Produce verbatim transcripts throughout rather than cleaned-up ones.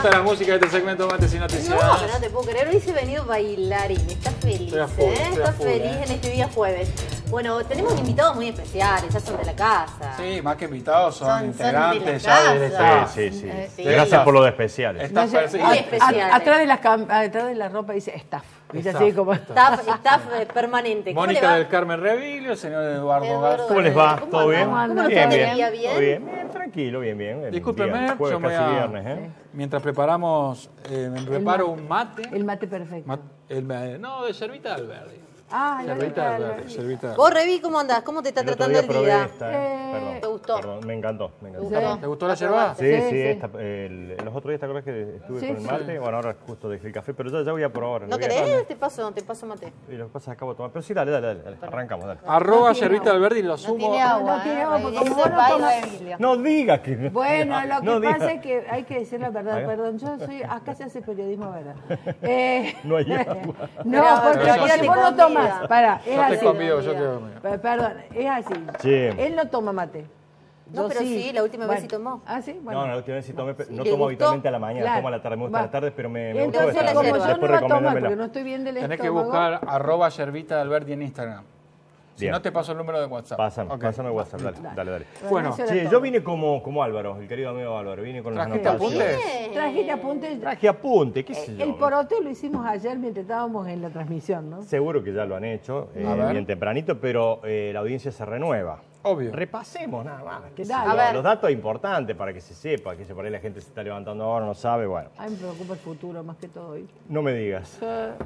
gusta la música de este segmento Mates y Noticias? No, pero no te puedo creer. Hoy se ha venido bailarín. Está feliz, Estoy a full, ¿eh? estoy a Está full, feliz ¿eh? en este día jueves. Bueno, tenemos invitados muy especiales, ya son de la casa. Sí, más que invitados, son, Son- son integrantes de la ya del casa. staff. Sí, sí, sí. Eh, sí. Gracias por lo de especiales. Staff, No sé, sí. a- Muy especiales. a- atrás, de las cam- atrás de la ropa dice staff. ¿Viste? Staff, Así como... Staff, staff eh, permanente. ¿Cómo le Mónica va? del Carmen Revilio, el señor Eduardo Eduardo Garza. ¿Cómo les va? ¿Cómo ¿Todo bien? andamos? ¿Cómo nos Bien, fue bien. el día? ¿Bien? ¿Todo bien? Bien, tranquilo, bien, bien. El Discúlpeme, día jueves, yo me casi voy a- viernes, ¿eh? mientras preparamos, eh, me preparo un mate. El mate perfecto. Ma- el ma- no, de Yervita Alberdi. Ah, la Yervita verdad, Alberdi, Yervita Alberdi. Vos, Revi, ¿cómo andás? ¿Cómo te está El otro tratando día el probé día? esta, Eh, ¿eh? Perdón. ¿te gustó? Perdón, me encantó, me encantó. ¿Te gustó? ¿Te gustó la yerba? Sí, sí, Sí, sí. esta, el- los otros días te acuerdas que estuve Sí, con el sí. mate. Bueno, ahora justo dejé el café, pero ya, ya voy a probar. ¿No lo voy a- querés? Te paso, te paso mate. Y lo que pasa es que acabo de tomar. Pero sí, dale, dale, dale, dale. Arrancamos, dale. Arroba No tiene Yervita agua. Alberdi, lo No sumo. tiene agua. No tiene ¿eh? agua, porque Revi? como vos no Ese tomas- baile. No digas que. Bueno, lo que no pasa digas. es que hay que decir la verdad, Ahí va. perdón, yo soy, acá se hace periodismo, ¿verdad? Eh, No hay agua. No, Pero, porque pero porque yo vos te no convido. tomas, para, es Yo te así. convido, yo te convido. P- Perdón, es así. Sí. Él no toma mate. No, Yo pero sí, la última vez sí tomó. Ah, sí, bueno. No, no, la última vez sí tomé, pero Sí, no ¿le tomo gustó? habitualmente a la mañana, Claro. tomo a la tarde, me gusta a Va. la tarde, pero me, me gustó Entonces, esta. la como yerba. yo no Después iba a tomar recomendármela. porque no estoy bien del Tenés que estómago. buscar arroba Yervita Alberdi en Instagram. Si Bien. no, te paso el número de WhatsApp. Pásame, Ok. pásame WhatsApp, dale, dale, dale. Bueno, eso era Sí, todo. yo vine como, como Álvaro, el querido amigo Álvaro, vine con las ¿Trajiste anotaciones. apuntes? Trajiste apuntes. Traje apunte, qué sé yo. El poroteo lo hicimos ayer mientras estábamos en la transmisión, ¿no? Seguro que ya lo han hecho, eh, A ver. bien tempranito, pero eh, la audiencia se renueva. Obvio. Repasemos nada más, qué sé Dale. yo, A ver. los datos importantes para que se sepa, que se por ahí la gente se está levantando ahora, no sabe, bueno, Ay, me preocupa el futuro más que todo. ¿viste? no me digas.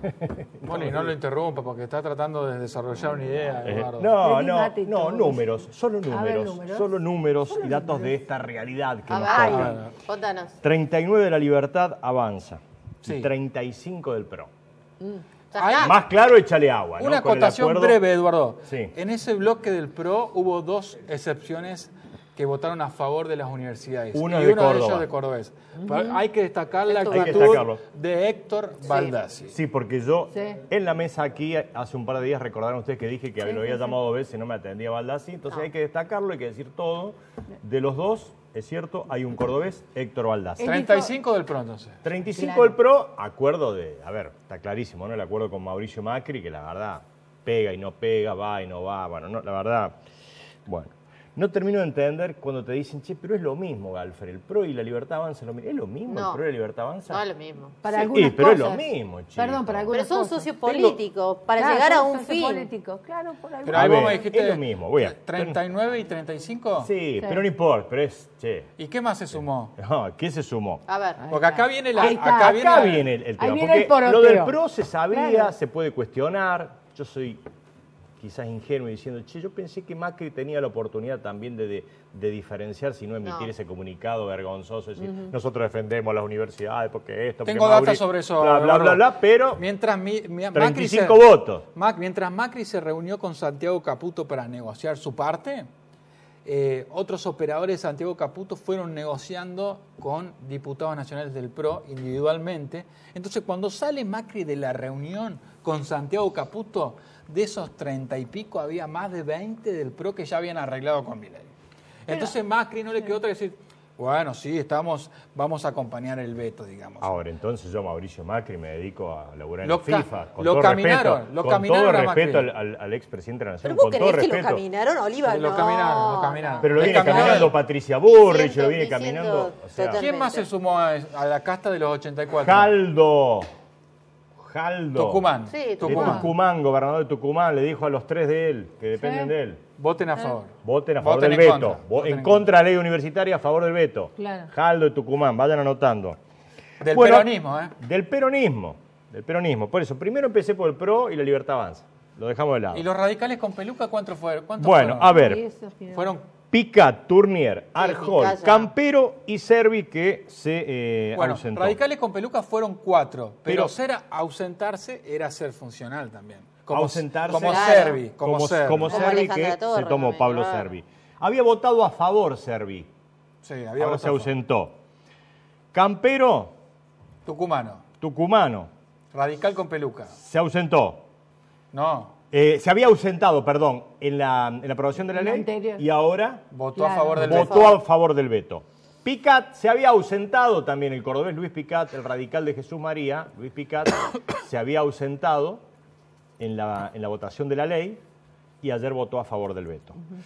Moni, no lo interrumpa porque está tratando de desarrollar una idea, Eh, Eduardo. no, Pedí no, mate y no, todo. números, solo A ver, números, números. solo números y datos de esta realidad que A nos ver, toca. contanos. treinta y nueve de la Libertad avanza, Sí. y treinta y cinco del PRO. Ya Ay, está. Más claro, échale agua, ¿no? Una Con el acotación acuerdo- breve, Eduardo. Sí. En ese bloque del PRO hubo dos excepciones que votaron a favor de las universidades. Uno y de uno de Córdoba. ellos de Cordobés. Pero hay que destacar la Hay que actitud destacarlo. de Héctor Baldassi. Sí, porque yo Sí. en la mesa aquí hace un par de días recordaron ustedes que dije que lo había llamado dos veces y no me atendía Baldassi, entonces hay que destacarlo, hay que decir todo. De los dos, es cierto, hay un cordobés, Héctor Baldassi. El- treinta y cinco del PRO, entonces. treinta y cinco Claro. del PRO, acuerdo de, a ver, está clarísimo, ¿no? El acuerdo con Mauricio Macri, que la verdad pega y no pega, va y no va, bueno, no, la verdad, bueno. No termino de entender cuando te dicen, che, pero es lo mismo, Galfer, el PRO y la Libertad Avanza, es lo mismo. ¿Es lo mismo No. el PRO y la Libertad Avanza? No es lo mismo. Para Sí, algunas pero es cosas. lo mismo, chico. Perdón, para algunas Pero son cosas. socios políticos, para Claro, llegar a son un socios fin. políticos, claro, por algunas Pero A ahí vos ver, me dijiste es lo mismo, voy a- treinta y nueve y treinta y cinco. Sí, pero no importa, pero es, che, ¿Y qué más se sumó? no, ¿qué se sumó? A ver. Porque acá viene la. Ahí está. Acá Acá viene, viene el, el tema, viene el porque lo poroteo. del PRO se sabía, Claro. se puede cuestionar. Yo soy quizás ingenuo diciendo, che, yo pensé que Macri tenía la oportunidad también de, de, de diferenciar, si no emitir No. ese comunicado vergonzoso, decir, nosotros defendemos las universidades porque esto, Tengo porque datos Mauri, sobre eso. bla, bla, Eduardo. bla, bla, pero Mientras mi, mi- treinta y Macri se- cinco votos. Mac- mientras Macri se reunió con Santiago Caputo para negociar su parte, eh, otros operadores de Santiago Caputo fueron negociando con diputados nacionales del PRO individualmente. Entonces, cuando sale Macri de la reunión con Santiago Caputo, de esos treinta y pico había más de veinte del PRO que ya habían arreglado con Milei. Entonces, Macri no le quedó otra que decir, bueno, sí, estamos, vamos a acompañar el veto, digamos. Ahora, entonces yo, Mauricio Macri, me dedico a laburar en Lo la ca- FIFA. Con lo todo caminaron, respeto, lo con caminaron todo a Macri. respeto al, al, al expresidente de la Nación, ¿Pero vos con todo creés que lo respeto. caminaron, Oliva? Sí, lo No. caminaron, lo caminaron. Pero lo Le viene caminaron. caminando Patricia Burrich, Siento, lo viene diciendo caminando. O sea, totalmente. ¿Quién más se sumó a, a la casta de los ochenta y cuatro? Jaldo. Jaldo. Tucumán. Sí, De Tucumán. Tucumán, gobernador de Tucumán, le dijo a los tres de él, que dependen de él, Voten a favor. voten a favor Voten del en veto. contra. Vo- Voten en en contra de la ley universitaria, a favor del veto. Claro. Jaldo de Tucumán, vayan anotando. Del Bueno, peronismo, ¿eh? Del peronismo. Del peronismo. Por eso, primero empecé por el PRO y la Libertad Avanza. Lo dejamos de lado. ¿Y los radicales con peluca cuántos fueron? ¿Cuántos Bueno, fueron? a ver. Y eso, mira. Fueron, Pica, Turnier, Arjol, Picaya. Campero y Servi que se eh, bueno, ausentó. radicales con peluca fueron cuatro, pero, Pero- ser ausentarse era ser funcional también. Como, Ausentarse. Como Claro. Servi, como, como, Servi. como Como Servi Alejandra que Torre se tomó también, Pablo claro. Servi. Había votado a favor Servi. Sí, había Ahora se votado. ausentó. Campero, Tucumano, tucumano, radical con peluca. se ausentó. No, Eh, se había ausentado, perdón, en la, en la aprobación de la En la ley anterior. y ahora votó a Claro. favor del votó veto. a favor del veto. Picat se había ausentado también, el cordobés Luis Picat, el radical de Jesús María, Luis Picat, se había ausentado en la, en la votación de la ley y ayer votó a favor del veto. Uh-huh.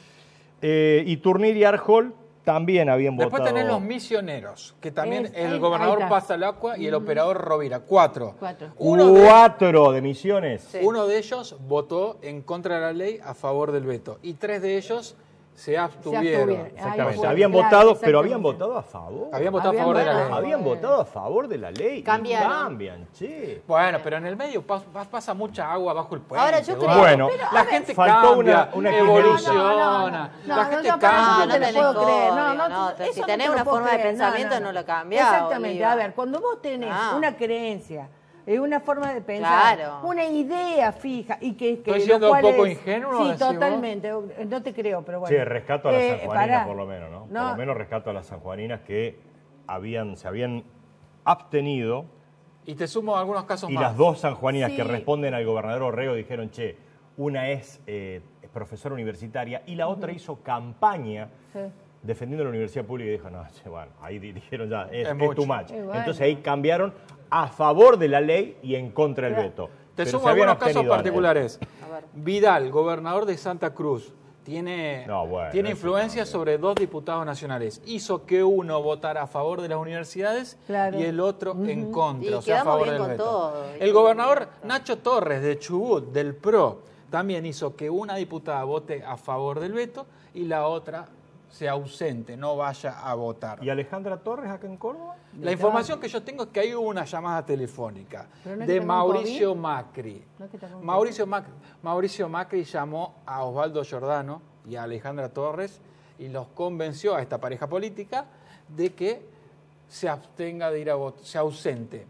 eh, y Turnir y Arjol también habían Después votado... Después tenés los misioneros, que también es, el es, gobernador Passalacqua y el operador Rovira. Cuatro. Cuatro, Uno Cuatro de, de Misiones. Sí. Uno de ellos votó en contra de la ley a favor del veto. Y tres de ellos se abstuvieron. Se abstuvieron. Exactamente. Fue, habían claro, votado, pero habían votado a favor. Habían votado habían a favor de la ley. Habían votado a favor de la ley. Cambiaron. Y cambian, che. Bueno, pero en el medio pasa, pasa mucha agua bajo el puente. Ahora yo creo... Bueno, pero, la gente faltó cambia, una, una evoluciona. No, no, no, no, la no, gente no, cambia. No, no te lo puedo No, no, no, si tenés una forma de pensamiento, no, no, no. no lo cambias. Exactamente. Oliva. A ver, cuando vos tenés Ah. una creencia, una forma de pensar, claro. una idea fija y que, que ¿Estoy siendo un poco es, ingenuo? Sí, totalmente. No te creo, pero bueno. Sí, rescato a las eh, sanjuaninas pará. por lo menos, ¿no? no. Por lo menos rescato a las sanjuaninas que habían, se habían abstenido. Y te sumo algunos casos y más. Y las dos sanjuaninas sí. que responden al gobernador Orrego dijeron, che, una es eh, profesora universitaria y la otra uh-huh. hizo campaña sí. defendiendo la universidad pública y dijo, no, che, bueno, ahí dijeron ya, es, es, es too much. Bueno. Entonces ahí cambiaron a favor de la ley y en contra del veto. Te sumo algunos casos particulares. Vidal, gobernador de Santa Cruz, tiene, no, bueno, tiene influencia sobre dos diputados nacionales. Hizo que uno votara a favor de las universidades claro. y el otro uh-huh. en contra, y o sea, a favor del veto. Todo. El gobernador Nacho Torres de Chubut, del P R O, también hizo que una diputada vote a favor del veto y la otra se ausente, no vaya a votar. ¿Y Alejandra Torres acá en Córdoba? La información que yo tengo es que hay una llamada telefónica no de Mauricio Macri. ¿No Mauricio, Macri. Mauricio Macri llamó a Osvaldo Giordano y a Alejandra Torres y los convenció a esta pareja política de que se abstenga de ir a votar, se ausente.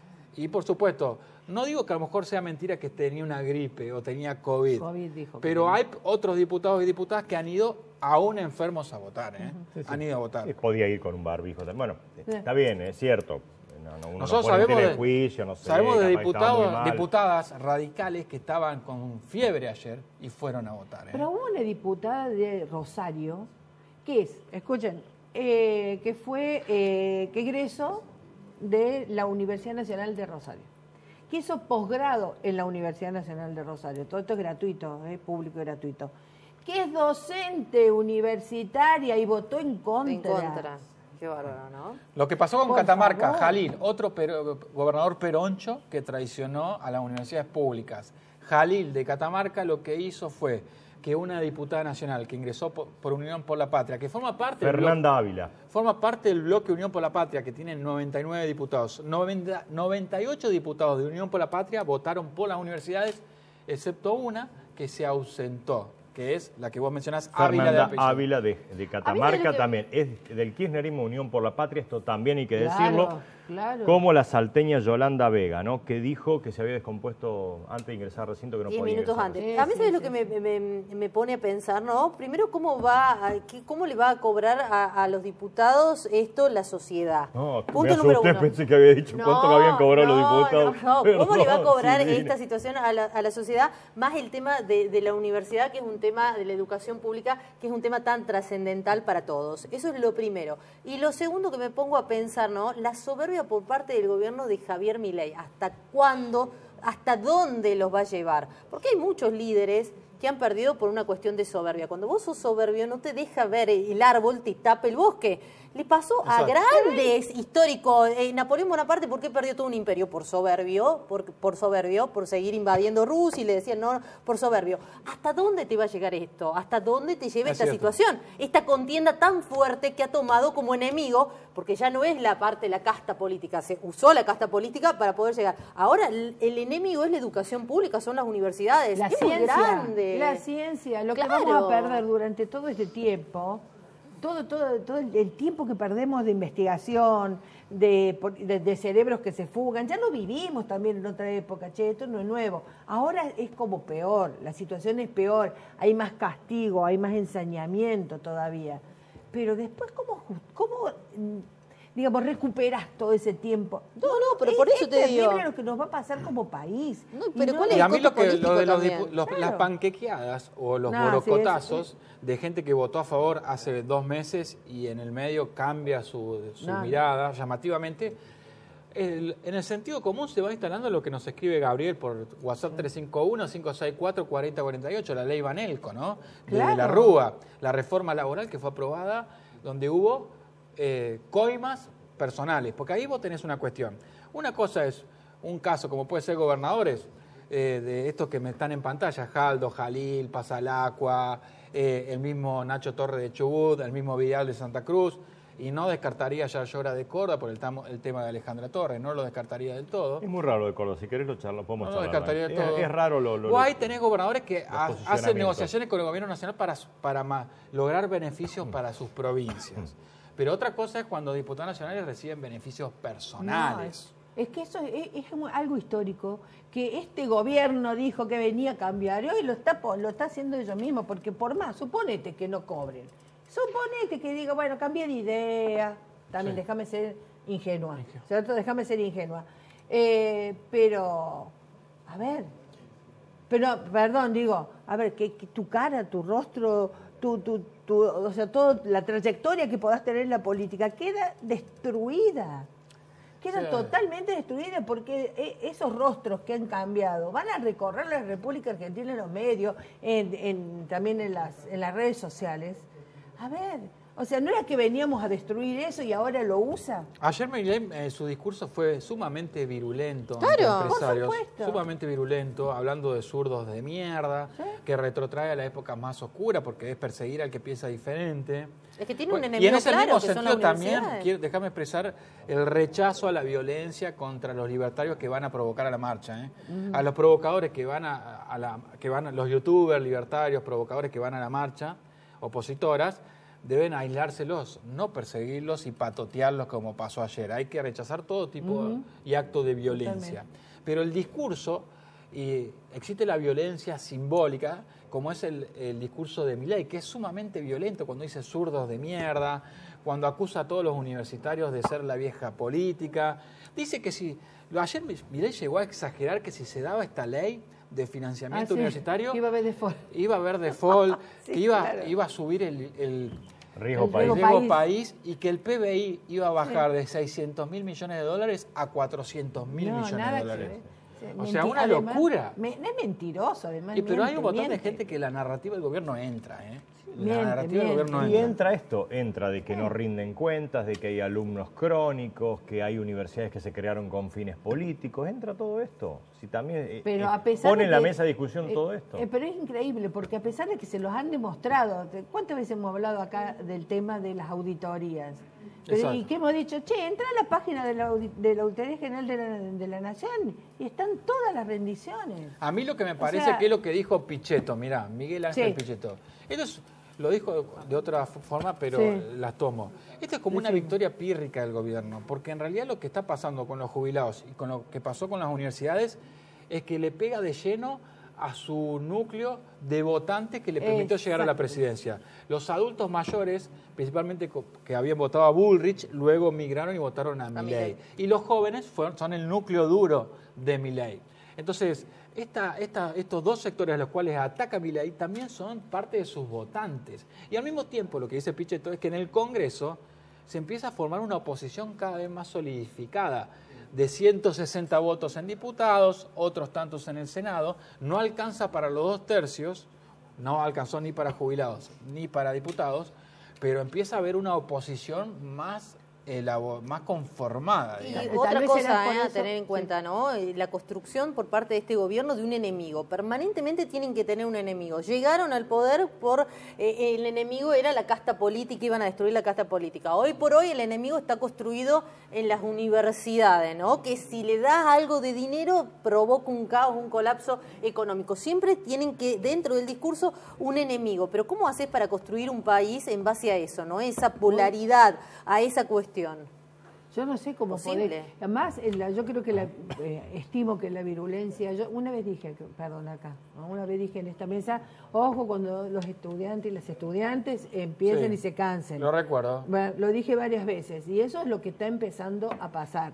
Y por supuesto, no digo que a lo mejor sea mentira que tenía una gripe o tenía COVID, COVID dijo pero hay otros diputados y diputadas que han ido aún enfermos a votar, ¿eh? Sí, sí. Han ido a votar. Podía ir con un barbijo. Bueno, sí. está bien, es cierto. No, no, uno Nosotros no pone sabemos, en de, juicio, no sé, sabemos de diputados, diputadas radicales que estaban con fiebre ayer y fueron a votar. ¿eh? Pero hubo una diputada de Rosario, que es, escuchen, eh, que fue, eh, que egresó de la Universidad Nacional de Rosario, que hizo posgrado en la Universidad Nacional de Rosario. Todo esto es gratuito, eh, público y gratuito. Que es docente universitaria y votó en contra. En contra. Qué bárbaro, ¿no? Lo que pasó con Por Catamarca, favor. Jalil, otro pero, gobernador peroncho que traicionó a las universidades públicas. Jalil de Catamarca lo que hizo fue que una diputada nacional que ingresó por, por Unión por la Patria, que forma parte Fernanda del Ávila. Forma parte del bloque Unión por la Patria, que tiene noventa y nueve diputados. noventa, noventa y ocho diputados de Unión por la Patria votaron por las universidades, excepto una que se ausentó, que es la que vos mencionás, Ávila de Fernanda Ávila de, de Catamarca que... también. Es del kirchnerismo Unión por la Patria, esto también hay que claro, decirlo. Claro. Como la salteña Yolanda Vega, ¿no? Que dijo que se había descompuesto antes de ingresar al recinto, que no Diez podía minutos ingresar. antes. Sí, a mí, sí, ¿sabes sí. lo que me, me, me pone a pensar, no? Primero, ¿cómo va a, qué, cómo le va a cobrar a, a los diputados esto la sociedad? No, Punto me asusté, número uno. pensé que había dicho No, cuánto que habían cobrado no, los diputados. No, no. ¿Cómo Perdón, le va a cobrar Silvina. esta situación a la, a la sociedad? Más el tema de, de la universidad, que es un tema de la educación pública, que es un tema tan trascendental para todos. Eso es lo primero. Y lo segundo que me pongo a pensar, ¿no? La soberbia por parte del gobierno de Javier Milei. ¿Hasta cuándo, hasta dónde los va a llevar? Porque hay muchos líderes que han perdido por una cuestión de soberbia. Cuando vos sos soberbio no te deja ver el árbol, te tapa el bosque. Le pasó a Exacto. grandes históricos. Eh, Napoleón Bonaparte, ¿por qué perdió todo un imperio? Por soberbio, por, por soberbio, por seguir invadiendo Rusia, y le decían, no, por soberbio. ¿Hasta dónde te va a llegar esto? ¿Hasta dónde te lleva Es esta cierto. situación? Esta contienda tan fuerte que ha tomado como enemigo, porque ya no es la parte de la casta política, se usó la casta política para poder llegar. Ahora el, el enemigo es la educación pública, son las universidades. La es muy ciencia, grande. la ciencia, lo Claro. que vamos a perder durante todo este tiempo, todo, todo, todo el tiempo que perdemos de investigación, de, de, de cerebros que se fugan, ya lo vivimos también en otra época, che, esto no es nuevo. Ahora es como peor, la situación es peor, hay más castigo, hay más ensañamiento todavía. Pero después, ¿cómo, cómo digamos, recuperás todo ese tiempo. No, no, pero es, por eso es te digo. terrible lo que nos va a pasar como país. No, pero Y no ¿cuál Y es a el mí lo costo que político lo de los también? dipu- los- Claro. las panquequeadas o los No, borocotazos sí, de gente que votó a favor hace dos meses y en el medio cambia su, su No, no. mirada llamativamente. El- en el sentido común se va instalando lo que nos escribe Gabriel por WhatsApp tres cinco uno, cinco seis cuatro, cuatro cero cuatro ocho, la ley Banelco, ¿no? De Claro. la Rúa, la reforma laboral que fue aprobada, donde hubo eh, coimas personales, porque ahí vos tenés una cuestión. Una cosa es un caso, como puede ser gobernadores, eh, de estos que me están en pantalla, Jaldo, Jalil, Pasalacua, eh, el mismo Nacho Torre de Chubut, el mismo Vidal de Santa Cruz, y no descartaría a Yarlora de Córdoba por el, tamo- el tema de Alejandra Torres, no lo descartaría del todo. Es muy raro lo de Córdoba, si querés lo charlo, podemos No lo charlar. descartaría del Es- todo. Es, raro lo... lo O ahí lo- tenés gobernadores que ha- hacen posicionamientos. negociaciones con el gobierno nacional para, para ma- lograr beneficios para sus provincias. Pero otra cosa es cuando diputados nacionales reciben beneficios personales. No, es que eso es, es muy- algo histórico, que este gobierno dijo que venía a cambiar y hoy lo está, po- lo está haciendo ellos mismos, porque por más, suponete que no cobren, suponete que diga, bueno, cambié de idea, también Sí. déjame ser ingenua, ¿cierto? Déjame ser ingenua. Eh, pero, a ver, pero, perdón, digo, a ver, que, que tu cara, tu rostro, tu, tu, tu, o sea, toda la trayectoria que podás tener en la política queda destruida. Queda Sí. totalmente destruida porque eh, esos rostros que han cambiado van a recorrer la República Argentina en los medios, en, en- también en las, en las redes sociales. A ver, o sea, no era que veníamos a destruir eso y ahora lo usa. Ayer Milei, eh, su discurso fue sumamente virulento Claro. ante Por empresarios, supuesto. sumamente virulento, hablando de zurdos de mierda, Sí. que retrotrae a la época más oscura porque es perseguir al que piensa diferente. Es que tiene un Bueno, enemigo y en ese claro, mismo que son sentido las también, universidades. quiero, déjame expresar el rechazo a la violencia contra los libertarios que van a provocar a la marcha, ¿eh? A los provocadores que van a, a la, que van a, los youtubers libertarios, provocadores que van a la marcha, opositoras, deben aislárselos, no perseguirlos y patotearlos como pasó ayer. Hay que rechazar todo tipo y acto de violencia. Pero el discurso, y existe la violencia simbólica, como es el, el discurso de Milei, que es sumamente violento cuando dice zurdos de mierda, cuando acusa a todos los universitarios de ser la vieja política. Dice que si, ayer Milei llegó a exagerar que si se daba esta ley de financiamiento Ah, sí, universitario, que iba a haber default. iba a haber default, Sí, que iba, claro. iba a subir el, el Riesgo El país. el riesgo riesgo país. país y que el P B I iba a bajar de seiscientos mil millones de dólares a cuatrocientos mil No, millones nada de que dólares. ver. Sí, O sea, menti- una además, locura. me- es mentiroso, además. Y, pero hay miente, un montón de miente. gente que la narrativa del gobierno entra, ¿eh? La Miente, narrativa del miente. gobierno Y entra. entra esto, entra de que no rinden cuentas, de que hay alumnos crónicos, que hay universidades que se crearon con fines políticos, entra todo esto. Si también eh, Pero eh, a pesar pone de en la que- mesa de discusión eh, todo esto. eh, pero es increíble, porque a pesar de que se los han demostrado, te- ¿cuántas veces hemos hablado acá del tema de las auditorías? Pero, Exacto. y que hemos dicho, che, entra a la página de la, audi- de la Auditoría General de la, de la Nación y están todas las rendiciones. A mí lo que me parece sea- que es lo que dijo Pichetto, mirá, Miguel Ángel Sí. Pichetto. Esto es- lo dijo de otra f- forma, pero Sí. las tomo. Esto es como una Decime. victoria pírrica del gobierno, porque en realidad lo que está pasando con los jubilados y con lo que pasó con las universidades es que le pega de lleno a su núcleo de votantes que le permitió llegar a la Exacto. presidencia. Los adultos mayores, principalmente co- que habían votado a Bullrich, luego migraron y votaron a Milei. Milei. Y los jóvenes fueron, son el núcleo duro de Milei. Entonces, esta, esta, estos dos sectores a los cuales ataca Milei también son parte de sus votantes. Y al mismo tiempo, lo que dice Pichetto es que en el Congreso se empieza a formar una oposición cada vez más solidificada, de ciento sesenta votos en diputados, otros tantos en el Senado, no alcanza para los dos tercios, no alcanzó ni para jubilados ni para diputados, pero empieza a haber una oposición más, elabo- más conformada, Y digamos. Tal otra vez será cosa por eh, a eso, tener en sí. cuenta, ¿no? Eh, La construcción por parte de este gobierno de un enemigo. Permanentemente tienen que tener un enemigo. Llegaron al poder por... eh, el enemigo era la casta política, iban a destruir la casta política. Hoy por hoy el enemigo está construido en las universidades, ¿no? Que si le das algo de dinero provoca un caos, un colapso económico. Siempre tienen que, dentro del discurso, un enemigo. Pero ¿cómo haces para construir un país en base a eso, ¿no? Esa polaridad, a esa cuestión. Yo no sé cómo Posible. poder. Además, en la- yo creo que la, eh, estimo que la virulencia. Yo una vez dije, que- perdón acá, ¿no? una vez dije en esta mesa, ojo cuando los estudiantes y las estudiantes empiecen Sí, y se cansen. Lo recuerdo. Bueno, lo dije varias veces y eso es lo que está empezando a pasar.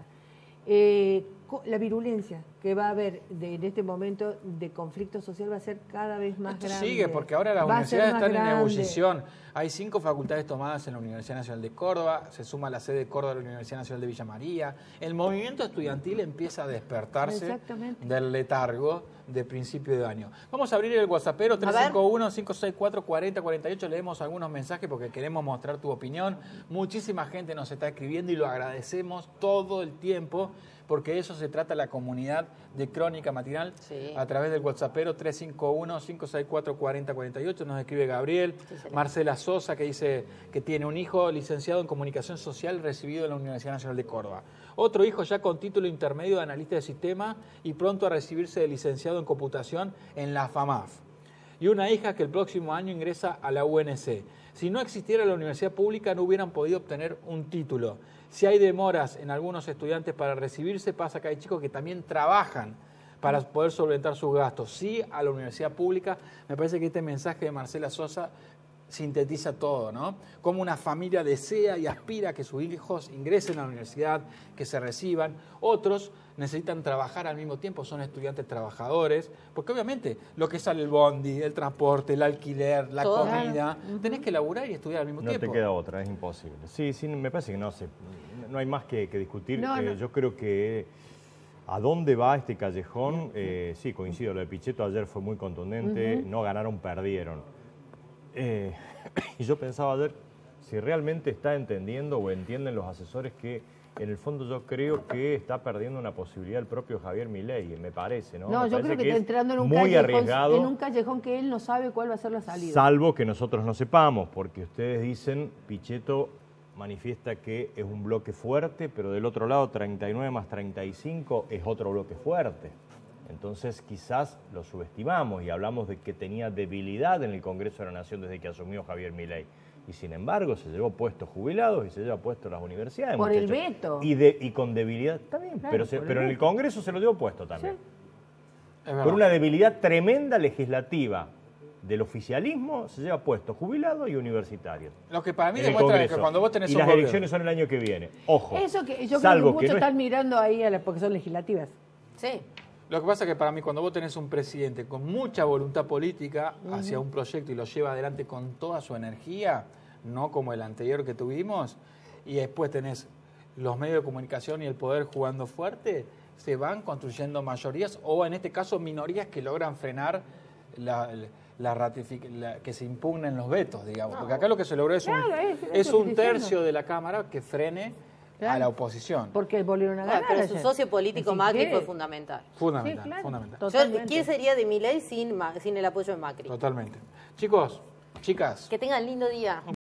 Eh, co- la virulencia que va a haber de- en este momento de conflicto social va a ser cada vez más Esto grande. sigue, porque ahora las Va a ser universidades más están en grande. ebullición. Hay cinco facultades tomadas en la Universidad Nacional de Córdoba, se suma la sede de Córdoba a la Universidad Nacional de Villa María. El movimiento estudiantil empieza a despertarse Exactamente. del letargo de principio de año. Vamos a abrir el WhatsAppero tres cinco uno, cinco seis cuatro, cuatro cero cuatro ocho. Leemos algunos mensajes porque queremos mostrar tu opinión. Muchísima gente nos está escribiendo y lo agradecemos todo el tiempo, porque de eso se trata la comunidad de Crónica Matinal. Sí. A través del WhatsAppero tres cinco uno, cinco seis cuatro, cuatro cero cuatro ocho nos escribe Gabriel. Marcela Sosa, que dice que tiene un hijo licenciado en Comunicación Social recibido en la Universidad Nacional de Córdoba. Otro hijo ya con título intermedio de analista de sistema y pronto a recibirse de licenciado en computación en la FAMAF. Y una hija que el próximo año ingresa a la U N C. Si no existiera la universidad pública no hubieran podido obtener un título. Si hay demoras en algunos estudiantes para recibirse, pasa que hay chicos que también trabajan para poder solventar sus gastos. Sí a la universidad pública. Me parece que este mensaje de Marcela Sosa sintetiza todo, ¿no? Como una familia desea y aspira a que sus hijos ingresen a la universidad, que se reciban. Otros necesitan trabajar al mismo tiempo, son estudiantes trabajadores, porque obviamente lo que sale el bondi, el transporte, el alquiler, la Todo. comida, tenés que laburar y estudiar al mismo No tiempo. te queda otra, es imposible. Sí, sí, me parece que no sé, no hay más que, que discutir. No, Eh, no. Yo creo que a dónde va este callejón, eh, sí, coincido, lo de Pichetto ayer fue muy contundente, no ganaron, perdieron. Eh, y yo pensaba ayer si realmente está entendiendo o entienden los asesores que en el fondo yo creo que está perdiendo una posibilidad el propio Javier Milei, me parece, ¿no? No, Me yo parece creo que, está es entrando en un, muy callejón, arriesgado. en un callejón que él no sabe cuál va a ser la salida. Salvo que nosotros no sepamos, porque ustedes dicen, Pichetto manifiesta que es un bloque fuerte, pero del otro lado treinta y nueve más treinta y cinco es otro bloque fuerte. Entonces quizás lo subestimamos y hablamos de que tenía debilidad en el Congreso de la Nación desde que asumió Javier Milei. Y sin embargo se llevó puestos jubilados y se lleva puestos las universidades. Por el muchachos. veto. Y, de, y con debilidad también, Claro, pero, se- por el pero en el veto. Congreso se lo llevó puesto también. Es verdad. Por una debilidad tremenda legislativa del oficialismo se lleva puestos jubilados y universitarios. Lo que para mí en el demuestra que Congreso. cuando vos tenés y un las gobierno- elecciones son el año que viene. Ojo. Eso que yo creo salvo que muchos no es- están mirando ahí a las porque son legislativas. Sí. Lo que pasa es que para mí cuando vos tenés un presidente con mucha voluntad política hacia un proyecto y lo lleva adelante con toda su energía, no como el anterior que tuvimos, y después tenés los medios de comunicación y el poder jugando fuerte, se van construyendo mayorías o en este caso minorías que logran frenar la, la ratific- la- que se impugnen los vetos, digamos. Porque acá lo que se logró es un, Claro, es- es es lo que un estoy diciendo. tercio de la Cámara que frene a Claro. la oposición. Porque volvieron a Bueno, ganar. pero su ayer. socio político Así Macri que- fue fundamental. Fundamental, Sí, claro. fundamental. Yo, Totalmente. ¿quién sería de Milei sin, Ma- sin el apoyo de Macri? Totalmente. Chicos, chicas. Que tengan lindo día.